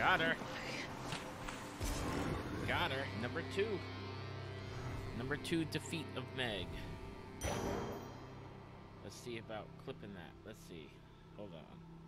Got her. Got her. Number 2. Number 2 defeat of Meg. Let's see about clipping that. Let's see. Hold on.